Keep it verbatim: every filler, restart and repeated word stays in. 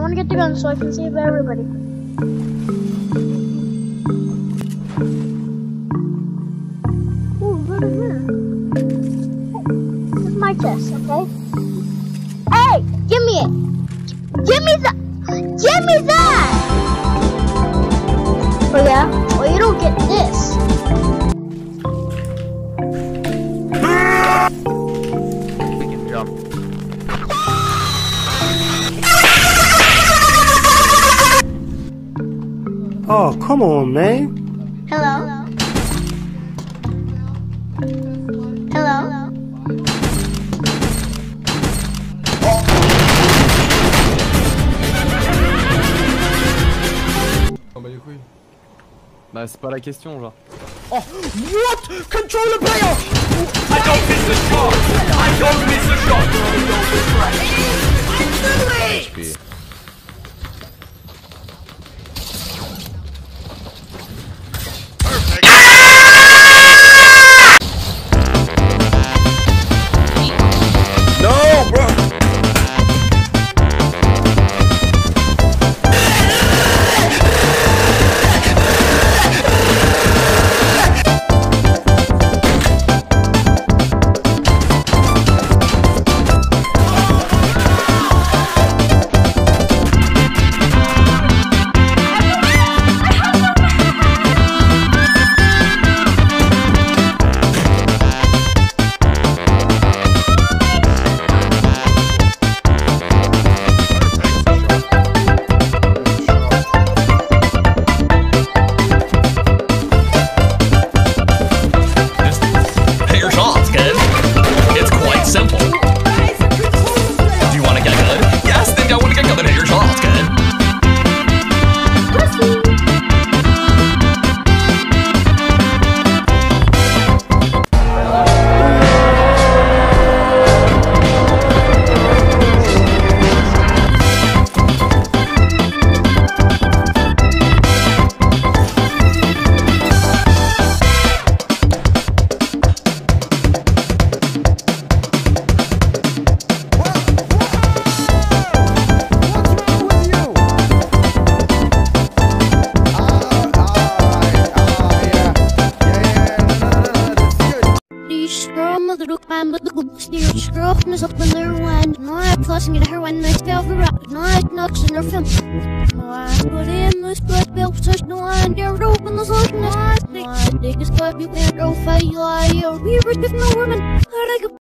want to get the gun so I can save everybody. Ooh, look at here. This is my chest, okay? Hey, give me it. Give me that. Give me that. Oh yeah? Well, you don't get this. We can jump. Oh, come on, man. Hello? Hello? Oh bah les couilles. Bah c'est pas la question genre. Oh what? Control the player! I don't miss the shot! I don't miss the shot! H P. Perfect! No, bro! Scuf is up in their land. Not fussing at her when they spell for rock. Not knocks in her film. But in this blood belt, such no one dare open the source. Not dig is cut, you can't go fight. You're a weird if no woman.